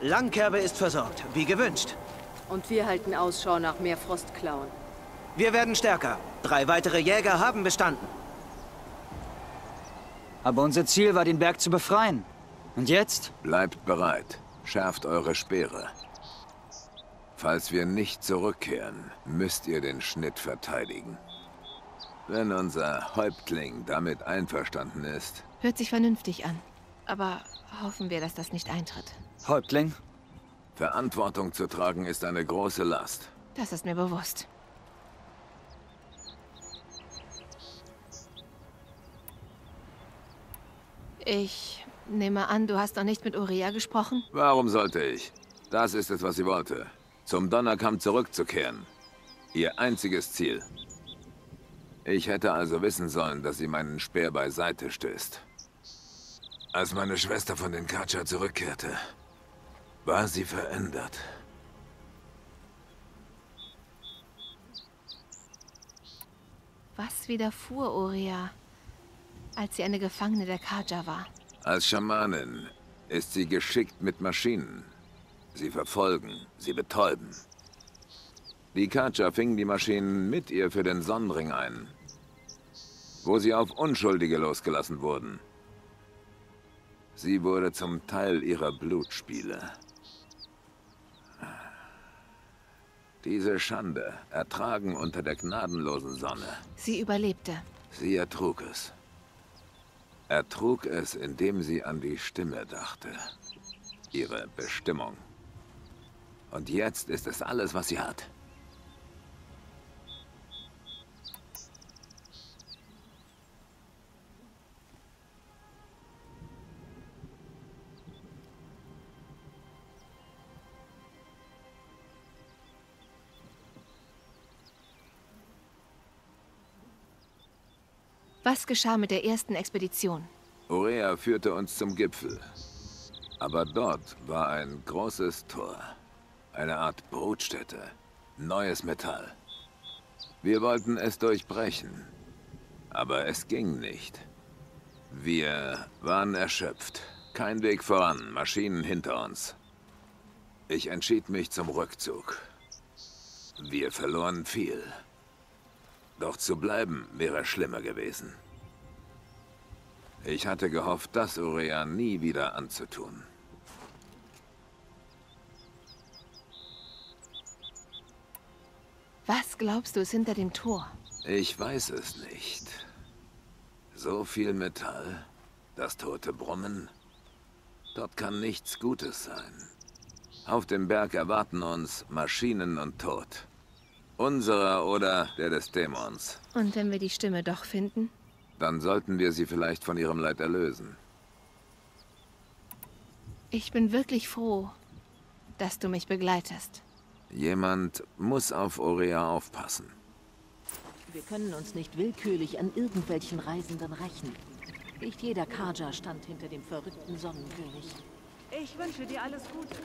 Langkerbe ist versorgt, wie gewünscht. Und wir halten Ausschau nach mehr Frostklauen. Wir werden stärker. 3 weitere Jäger haben bestanden. Aber unser Ziel war, den Berg zu befreien. Und jetzt? Bleibt bereit. Schärft eure Speere. Falls wir nicht zurückkehren, müsst ihr den Schnitt verteidigen. Wenn unser Häuptling damit einverstanden ist. Hört sich vernünftig an. Aber hoffen wir, dass das nicht eintritt. Häuptling? Verantwortung zu tragen ist eine große Last. Das ist mir bewusst. Ich nehme an, du hast noch nicht mit Ourea gesprochen? Warum sollte ich? Das ist es, was sie wollte. Zum Donnerkamm zurückzukehren. Ihr einziges Ziel. Ich hätte also wissen sollen, dass sie meinen Speer beiseite stößt. Als meine Schwester von den Carja zurückkehrte, war sie verändert. Was widerfuhr Ourea, als sie eine Gefangene der Carja war? Als Schamanin ist sie geschickt mit Maschinen. Sie verfolgen, sie betäuben. Die Carja fingen die Maschinen mit ihr für den Sonnenring ein, wo sie auf Unschuldige losgelassen wurden. Sie wurde zum Teil ihrer Blutspiele. Diese Schande ertragen unter der gnadenlosen Sonne. Sie überlebte. Sie ertrug es. Ertrug es, indem sie an die Stimme dachte. Ihre Bestimmung. Und jetzt ist es alles, was sie hat. Was geschah mit der ersten Expedition? Ourea führte uns zum Gipfel. Aber dort war ein großes Tor. Eine Art Brutstätte. Neues Metall. Wir wollten es durchbrechen. Aber es ging nicht. Wir waren erschöpft. Kein Weg voran, Maschinen hinter uns. Ich entschied mich zum Rückzug. Wir verloren viel. Doch zu bleiben wäre schlimmer gewesen. Ich hatte gehofft, das Ourea nie wieder anzutun. Was glaubst du ist hinter dem Tor? Ich weiß es nicht. So viel Metall, das tote Brummen. Dort kann nichts Gutes sein. Auf dem Berg erwarten uns Maschinen und Tod. Unserer oder der des Dämons. Und wenn wir die Stimme doch finden? Dann sollten wir sie vielleicht von ihrem Leid erlösen. Ich bin wirklich froh, dass du mich begleitest. Jemand muss auf Ourea aufpassen. Wir können uns nicht willkürlich an irgendwelchen Reisenden rächen. Nicht jeder Carja stand hinter dem verrückten Sonnenkönig. Ich wünsche dir alles Gute.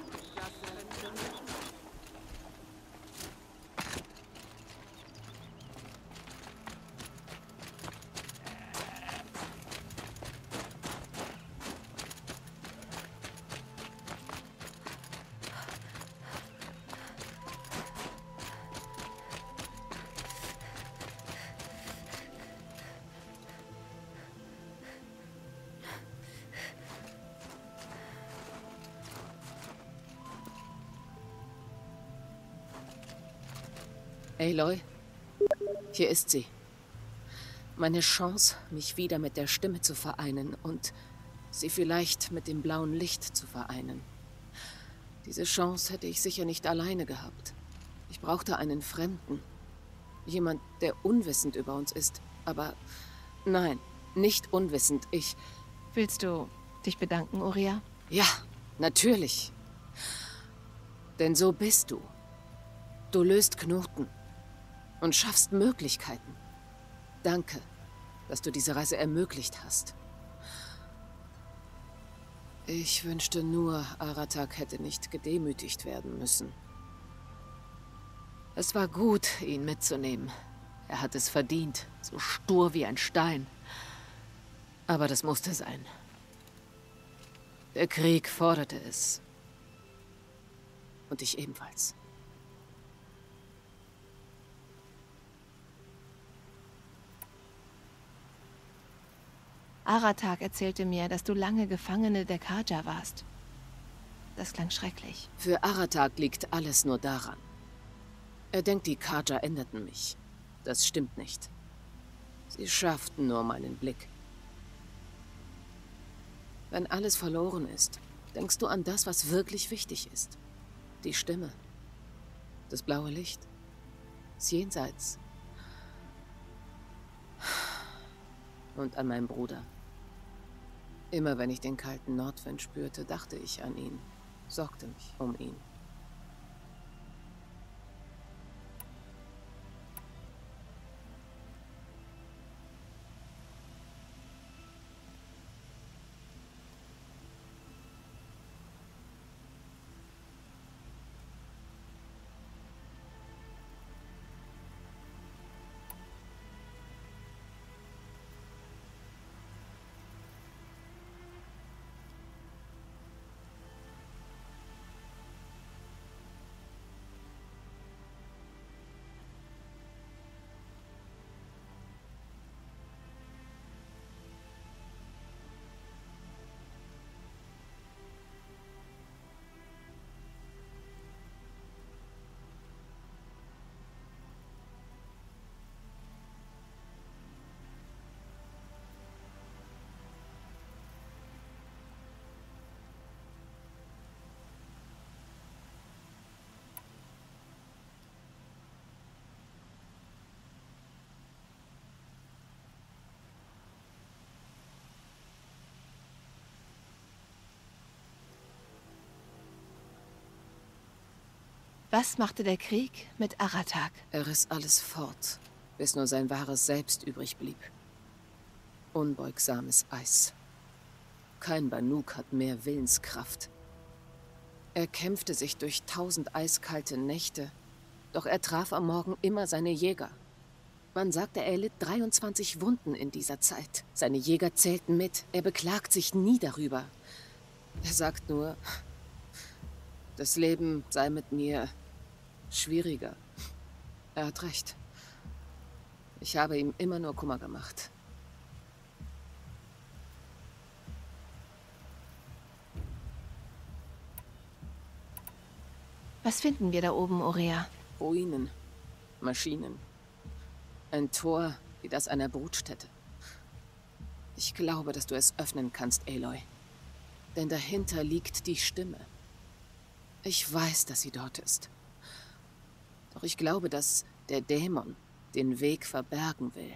Aloy, hier ist sie. Meine Chance, mich wieder mit der Stimme zu vereinen und sie vielleicht mit dem blauen Licht zu vereinen. Diese Chance hätte ich sicher nicht alleine gehabt. Ich brauchte einen Fremden. Jemand, der unwissend über uns ist. Aber nein, nicht unwissend. Willst du dich bedanken, Ourea? Ja, natürlich. Denn so bist du. Du löst Knoten und schaffst Möglichkeiten. Danke, dass du diese Reise ermöglicht hast. Ich wünschte nur, Aratak hätte nicht gedemütigt werden müssen. Es war gut, ihn mitzunehmen. Er hat es verdient, so stur wie ein Stein. Aber das musste sein. Der Krieg forderte es. Und ich ebenfalls. Aratak erzählte mir, dass du lange Gefangene der Carja warst. Das klang schrecklich. Für Aratak liegt alles nur daran. Er denkt, die Carja änderten mich. Das stimmt nicht. Sie schärften nur meinen Blick. Wenn alles verloren ist, denkst du an das, was wirklich wichtig ist. Die Stimme. Das blaue Licht. Das Jenseits. Und an meinen Bruder. Immer wenn ich den kalten Nordwind spürte, dachte ich an ihn, sorgte mich um ihn. Was machte der Krieg mit Aratak? Er riss alles fort, bis nur sein wahres Selbst übrig blieb. Unbeugsames Eis. Kein Banuk hat mehr Willenskraft. Er kämpfte sich durch 1000 eiskalte Nächte, doch er traf am Morgen immer seine Jäger. Man sagte, er litt 23 Wunden in dieser Zeit. Seine Jäger zählten mit, er beklagt sich nie darüber. Er sagt nur, das Leben sei mit mir schwieriger. Er hat recht. Ich habe ihm immer nur Kummer gemacht. Was finden wir da oben, Ourea? Ruinen, Maschinen. Ein Tor wie das einer Brutstätte. Ich glaube, dass du es öffnen kannst, Aloy. Denn dahinter liegt die Stimme. Ich weiß, dass sie dort ist. Doch ich glaube, dass der Dämon den Weg verbergen will.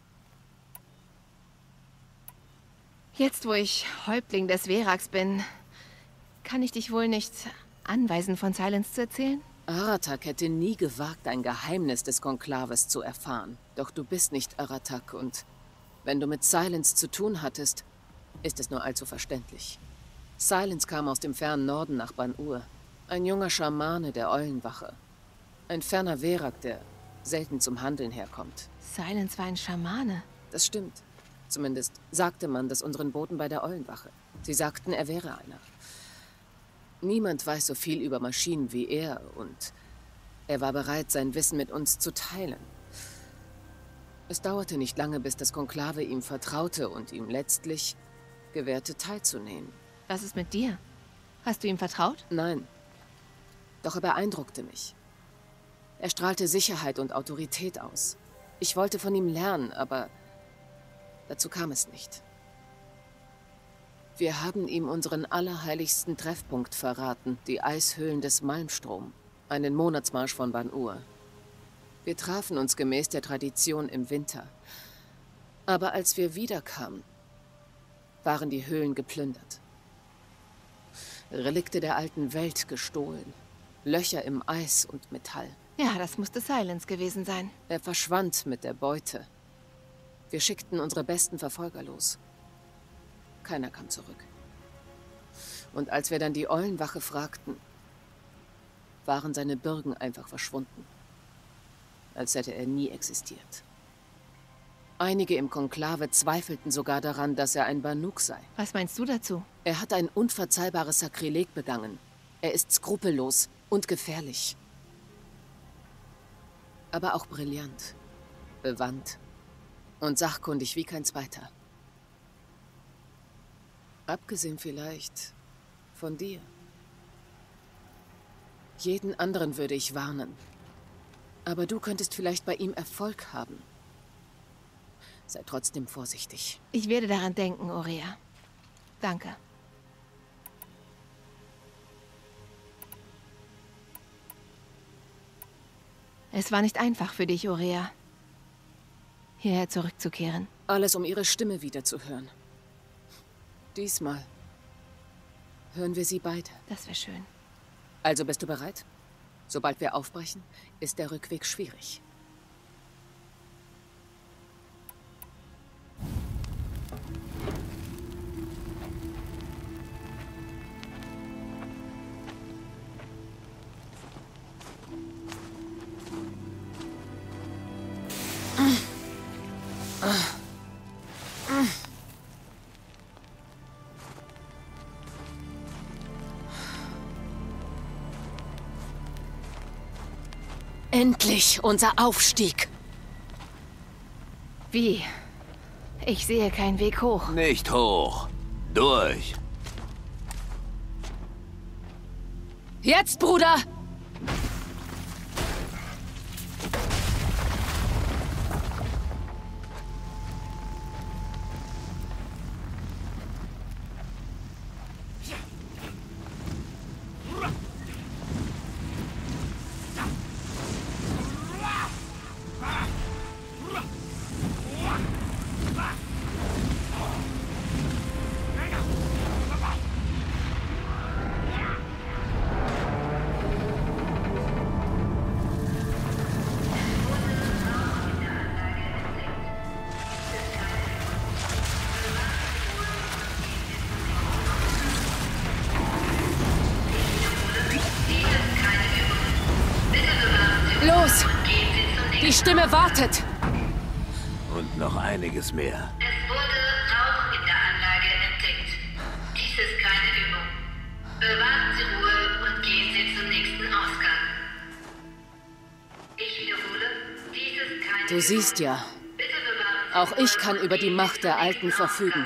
Jetzt, wo ich Häuptling des Verax bin, kann ich dich wohl nicht anweisen, von Silence zu erzählen? Aratak hätte nie gewagt, ein Geheimnis des Konklaves zu erfahren. Doch du bist nicht Aratak und wenn du mit Silence zu tun hattest, ist es nur allzu verständlich. Silence kam aus dem fernen Norden nach Ban-Ur. Ein junger Schamane der Eulenwache. Ein ferner Verak, der selten zum Handeln herkommt. Silence war ein Schamane. Das stimmt. Zumindest sagte man das unseren Boten bei der Eulenwache. Sie sagten, er wäre einer. Niemand weiß so viel über Maschinen wie er und er war bereit, sein Wissen mit uns zu teilen. Es dauerte nicht lange, bis das Konklave ihm vertraute und ihm letztlich gewährte, teilzunehmen. Was ist mit dir? Hast du ihm vertraut? Nein. Doch er beeindruckte mich. Er strahlte Sicherheit und Autorität aus. Ich wollte von ihm lernen, aber dazu kam es nicht. Wir haben ihm unseren allerheiligsten Treffpunkt verraten, die Eishöhlen des Malmstrom, einen Monatsmarsch von Ban-Ur. Wir trafen uns gemäß der Tradition im Winter. Aber als wir wiederkamen, waren die Höhlen geplündert. Relikte der alten Welt gestohlen. Löcher im Eis und Metall. Ja, das musste Silence gewesen sein. Er verschwand mit der Beute. Wir schickten unsere besten Verfolger los. Keiner kam zurück. Und als wir dann die Eulenwache fragten, waren seine Bürgen einfach verschwunden. Als hätte er nie existiert. Einige im Konklave zweifelten sogar daran, dass er ein Banuk sei. Was meinst du dazu? Er hat ein unverzeihbares Sakrileg begangen. Er ist skrupellos. Und gefährlich. Aber auch brillant, bewandt und sachkundig wie kein zweiter. Abgesehen vielleicht von dir. Jeden anderen würde ich warnen. Aber du könntest vielleicht bei ihm Erfolg haben. Sei trotzdem vorsichtig. Ich werde daran denken, Aurea. Danke. Es war nicht einfach für dich, Aurea, hierher zurückzukehren. Alles, um ihre Stimme wiederzuhören. Diesmal hören wir sie beide. Das wäre schön. Also bist du bereit? Sobald wir aufbrechen, ist der Rückweg schwierig. Endlich unser Aufstieg. Wie? Ich sehe keinen Weg hoch. Nicht hoch. Durch. Jetzt, Bruder! Los! Die Stimme wartet! Und noch einiges mehr. Es wurde Rauch in der Anlage entdeckt. Dies ist keine Übung. Bewahren Sie Ruhe und gehen Sie zum nächsten Ausgang. Ich wiederhole, dies ist keine Du siehst ja, Bitte bewahren Sie auch ich kann über die Macht der Alten verfügen.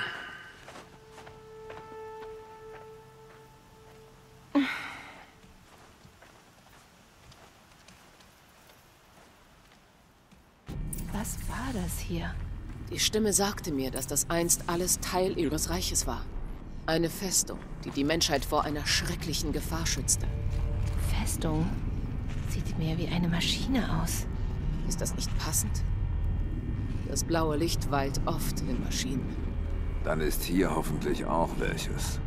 Was war das hier? Die Stimme sagte mir, dass das einst alles Teil ihres Reiches war. Eine Festung, die die Menschheit vor einer schrecklichen Gefahr schützte. Festung? Sieht mehr wie eine Maschine aus. Ist das nicht passend? Das blaue Licht weilt oft in Maschinen. Dann ist hier hoffentlich auch welches.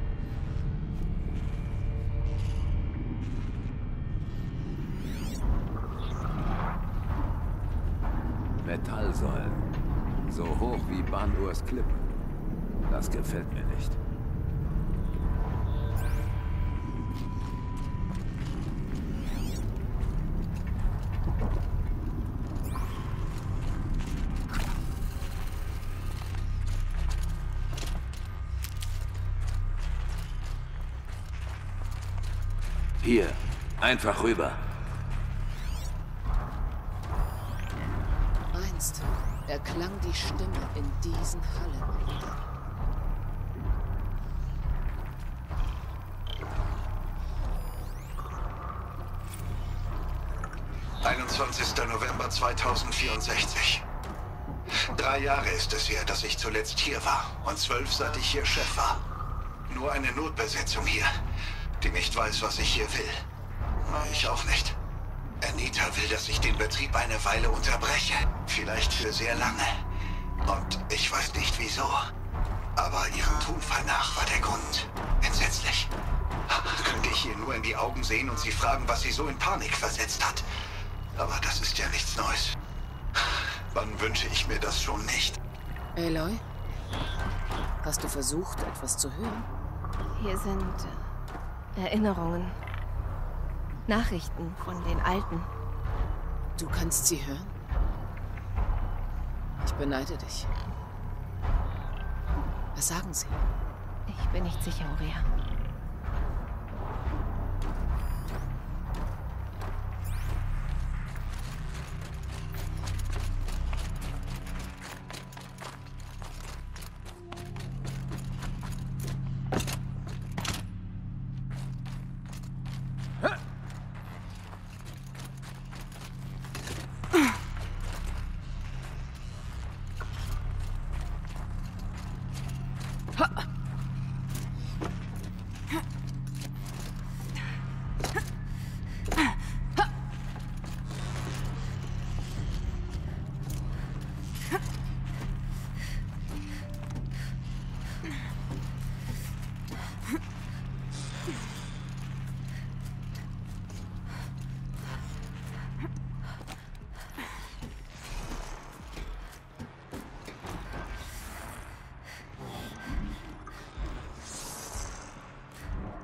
Metallsäulen. So hoch wie Ban-Urs Klippen. Das gefällt mir nicht. Hier, einfach rüber. Einst erklang die Stimme in diesen Hallen. 21. November 2064. 3 Jahre ist es her, dass ich zuletzt hier war und 12, seit ich hier Chef war. Nur eine Notbesetzung hier, die nicht weiß, was ich hier will. Ich auch nicht. Anita will, dass ich den Betrieb eine Weile unterbreche. Vielleicht für sehr lange. Und ich weiß nicht wieso. Aber ihrem Tonfall nach war der Grund entsetzlich. Könnte ich ihr nur in die Augen sehen und sie fragen, was sie so in Panik versetzt hat. Aber das ist ja nichts Neues. Wann wünsche ich mir das schon nicht? Aloy? Hast du versucht, etwas zu hören? Hier sind Erinnerungen. Nachrichten von den Alten. Du kannst sie hören? Ich beneide dich. Was sagen sie? Ich bin nicht sicher, Aurea.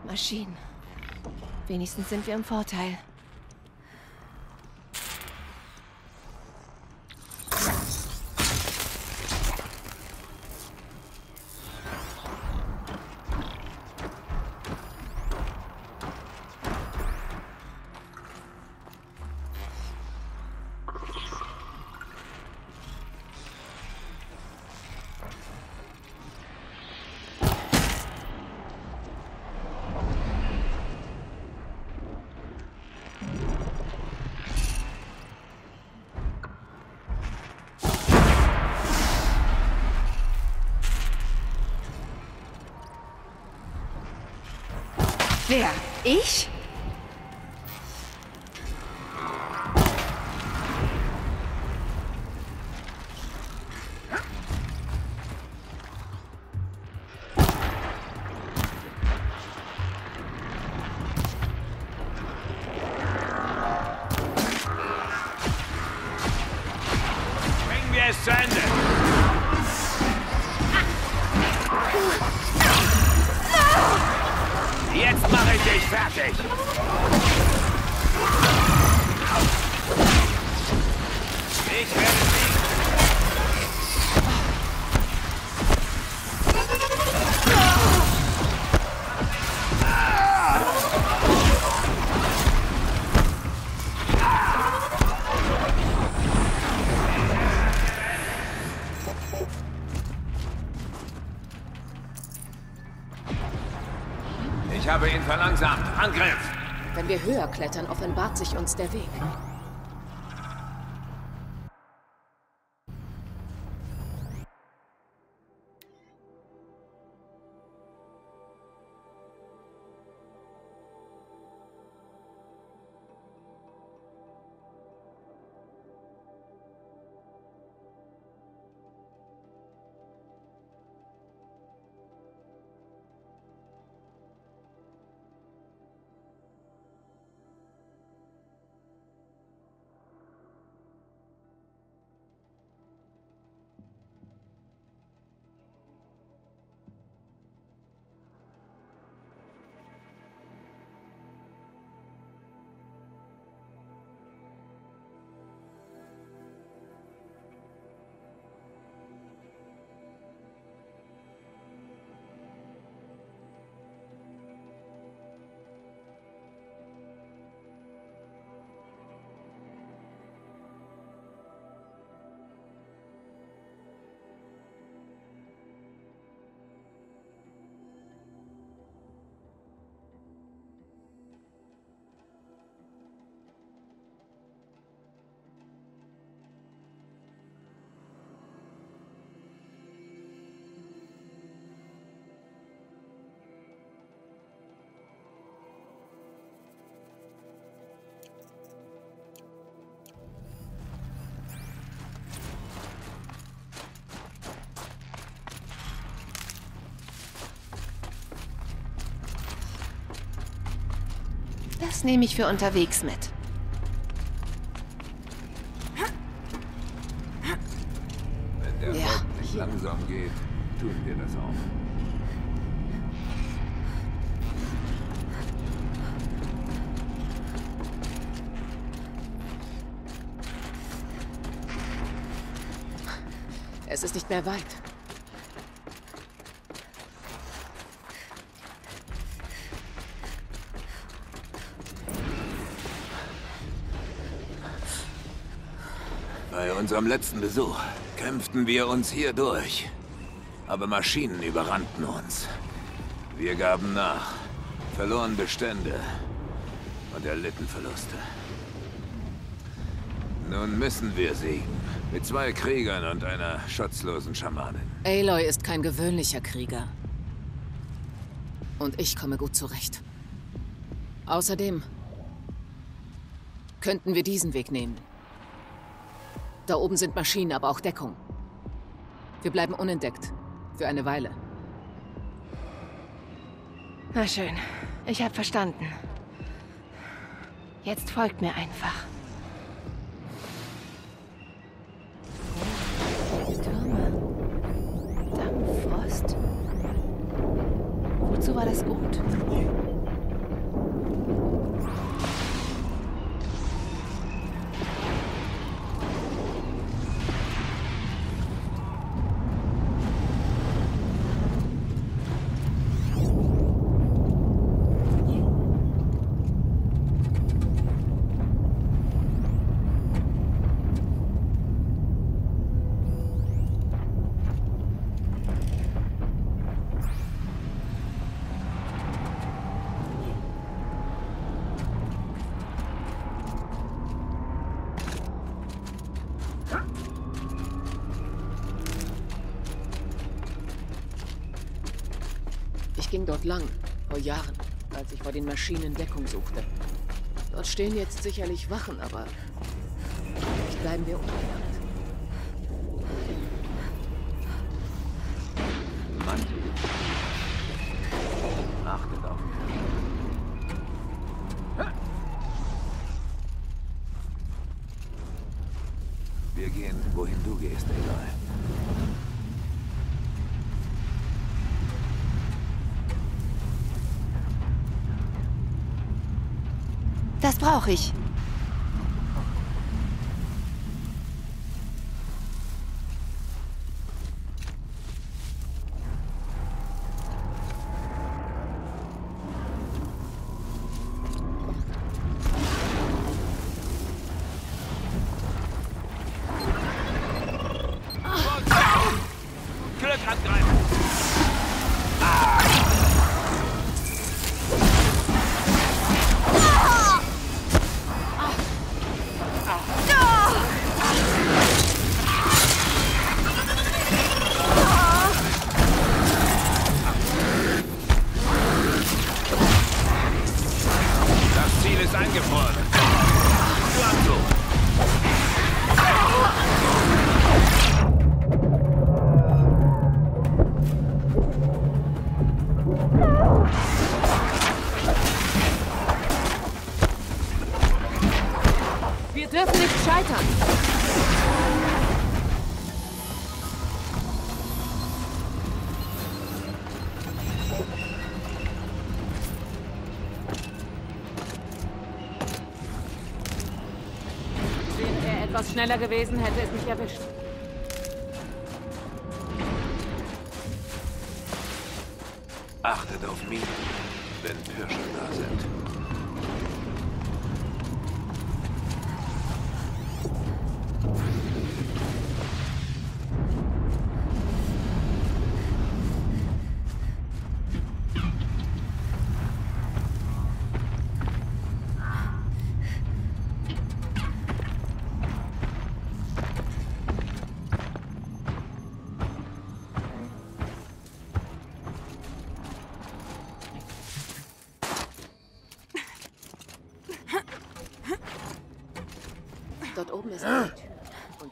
Maschinen. Wenigstens sind wir im Vorteil. Wer? Ich? Bringen wir es zu Ende! Jetzt mache ich dich fertig! Ich werde siegen! Ich habe ihn verlangsamt. Angriff! Wenn wir höher klettern, offenbart sich uns der Weg. Das nehme ich für unterwegs mit. Wenn der Ja, Bock nicht langsam geht, tun wir das auch. Es ist nicht mehr weit. Bei unserem letzten Besuch kämpften wir uns hier durch. Aber Maschinen überrannten uns. Wir gaben nach, verloren Bestände und erlitten Verluste. Nun müssen wir siegen. Mit 2 Kriegern und einer schutzlosen Schamanin. Aloy ist kein gewöhnlicher Krieger. Und ich komme gut zurecht. Außerdem könnten wir diesen Weg nehmen. Da oben sind Maschinen, aber auch Deckung. Wir bleiben unentdeckt. Für eine Weile. Na schön. Ich habe verstanden. Jetzt folgt mir einfach. Türme. Dampffrost. Wozu war das gut? ging dort lang, vor Jahren, als ich vor den Maschinen Deckung suchte. Dort stehen jetzt sicherlich Wachen, aber vielleicht bleiben wir unbemerkt. Mann. Achtet auf mich. Wir gehen, wohin du gehst, Aloy. Das brauche ich. Glück angreifen! Das Ziel ist eingefroren. Schwarzo! Wir dürfen nicht scheitern. Wäre er etwas schneller gewesen, hätte es mich erwischt. Achtet auf Minen, wenn Pirsche da sind. Dort oben ist eine Tür. Und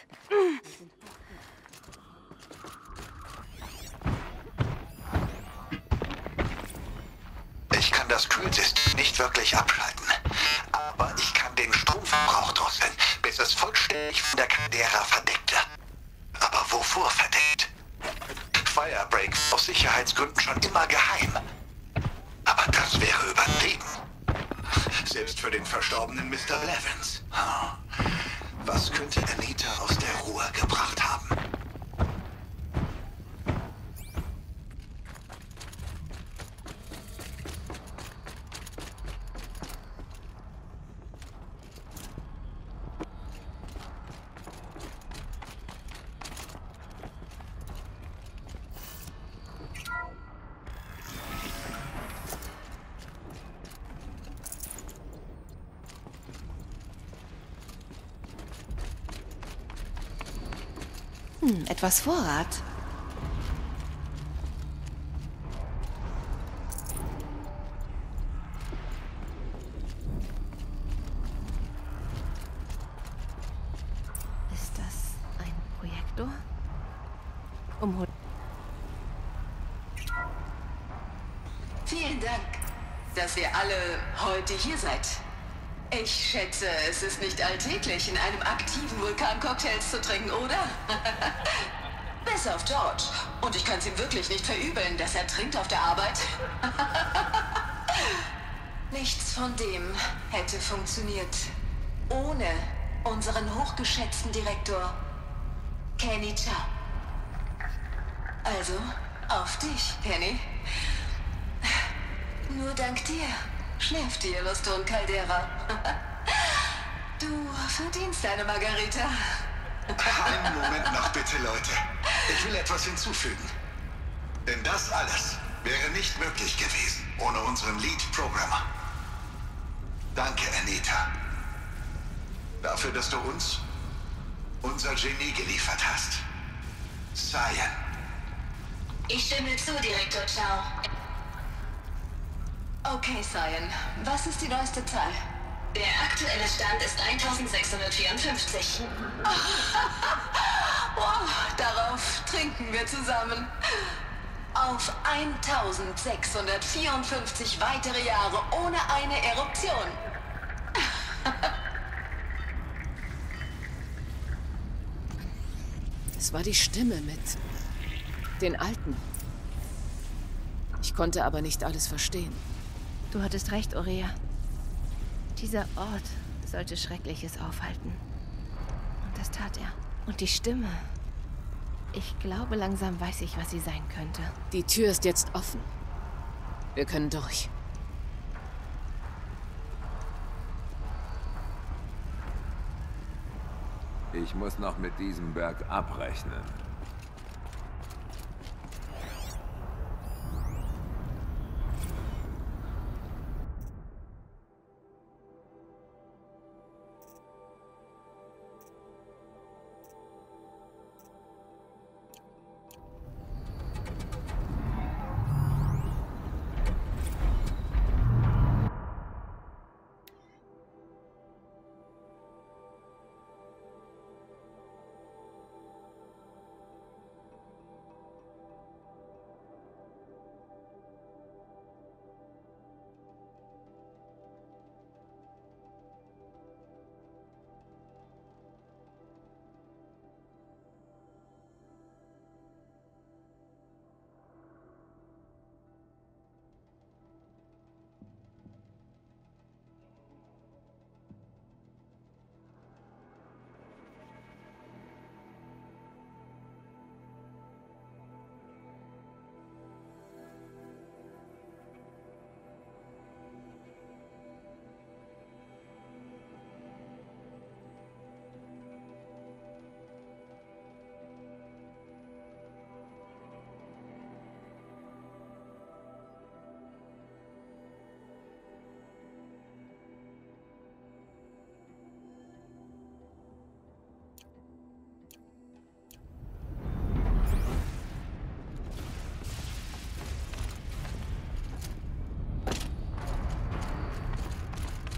Ich kann das Kühlsystem nicht wirklich abschalten. Aber ich kann den Stromverbrauch drosseln, bis es vollständig von der Caldera verdeckt wird. Aber wovor verdeckt? Firebreak aus Sicherheitsgründen schon immer geheim. Aber das wäre übertrieben. Selbst für den verstorbenen Mr. Blevins. Was könnte Anita aus der Ruhe gebracht haben? Etwas Vorrat. Ist das ein Projektor? Vielen Dank, dass ihr alle heute hier seid. Ich schätze, es ist nicht alltäglich, in einem aktiven Vulkan Cocktails zu trinken, oder? Bis auf George. Und ich kann es ihm wirklich nicht verübeln, dass er trinkt auf der Arbeit. Nichts von dem hätte funktioniert ohne unseren hochgeschätzten Direktor, Kenny Chow. Also, auf dich, Kenny. Nur dank dir schläft die Yellowstone Caldera. Du verdienst eine Margarita. Einen Moment noch bitte, Leute. Ich will etwas hinzufügen. Denn das alles wäre nicht möglich gewesen ohne unseren Lead-Programmer. Danke, Anita. Dafür, dass du uns unser Genie geliefert hast. Cyan. Ich stimme zu, Direktor Chow. Okay, Cyan. Was ist die neueste Zahl? Der aktuelle Stand ist 1654. Wow, darauf trinken wir zusammen. Auf 1654 weitere Jahre ohne eine Eruption. Es war die Stimme mit den Alten. Ich konnte aber nicht alles verstehen. Du hattest recht, Ourea. Dieser Ort sollte Schreckliches aufhalten. Und das tat er. Und die Stimme. Ich glaube, langsam weiß ich, was sie sein könnte. Die Tür ist jetzt offen. Wir können durch. Ich muss noch mit diesem Berg abrechnen.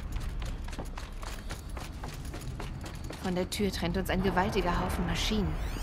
Von der Tür trennt uns ein gewaltiger Haufen Maschinen.